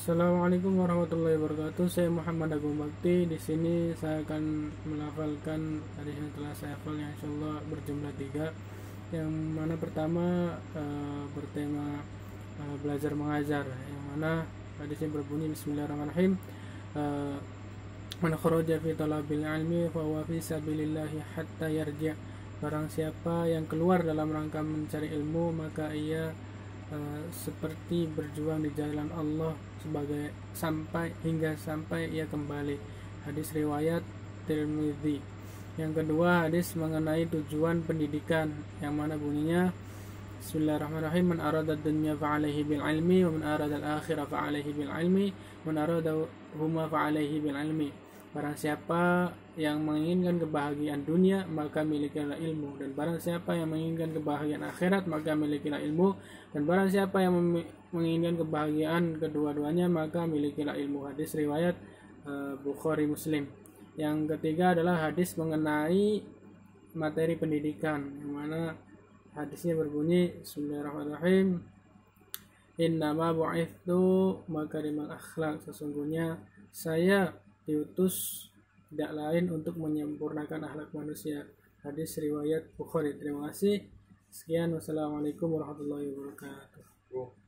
Assalamualaikum warahmatullahi wabarakatuh. Saya Muhammad Agung Bakti. Di sini saya akan melafalkan hadis yang telah saya hafal yang insyaallah berjumlah 3. Yang mana pertama bertema belajar mengajar. Yang mana hadisnya berbunyi Bismillahirrahmanirrahim. Man kharaja fi talabil ilmi fa huwa fi sabilillahi hatta yarji'. Barang siapa yang keluar dalam rangka mencari ilmu, maka ia seperti berjuang di jalan Allah hingga sampai ia kembali. Hadis riwayat Tirmidzi. Yang kedua, hadis mengenai tujuan pendidikan, yang mana bunyinya Bismillahirrahmanirrahim. Man arada dunya fa'alaihi bil ilmi wa man arada al-akhirah fa'alaihi bil ilmi man arada huma fa'alaihi bil ilmi. Barang siapa yang menginginkan kebahagiaan dunia, maka milikilah ilmu, dan barang siapa yang menginginkan kebahagiaan akhirat, maka milikilah ilmu, dan barang siapa yang menginginkan kebahagiaan kedua-duanya, maka milikilah ilmu. Hadis riwayat Bukhari Muslim. Yang ketiga adalah hadis mengenai materi pendidikan, yang mana hadisnya berbunyi Bismillahirrahmanirrahim. Innama bu'ithtu makarimal akhlak. Sesungguhnya saya diutus tidak lain untuk menyempurnakan akhlak manusia. Hadis riwayat Bukhari. Terima kasih. Sekian, wassalamualaikum warahmatullahi wabarakatuh.